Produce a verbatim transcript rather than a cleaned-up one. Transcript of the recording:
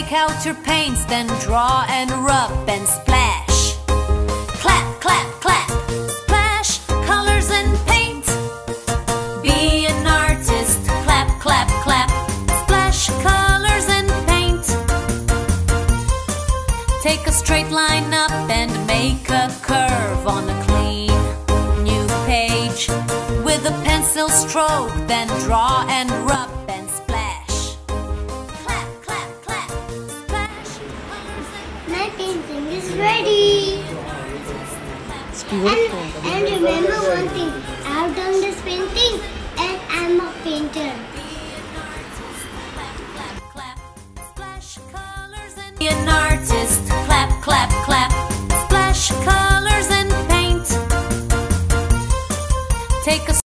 Take out your paints, then draw and rub and splash. Clap, clap, clap, splash, colors and paint. Be an artist, clap, clap, clap, splash, colors and paint. Take a straight line up and make a curve on a clean new page. With a pencil stroke, then draw and rub and splash. Clap, clap, clap, splash, colors and My painting is ready. It's beautiful. And, and remember one thing, I've done this painting and I'm a painter. Be an artist, clap, clap, clap, splash, colors and paint. Take a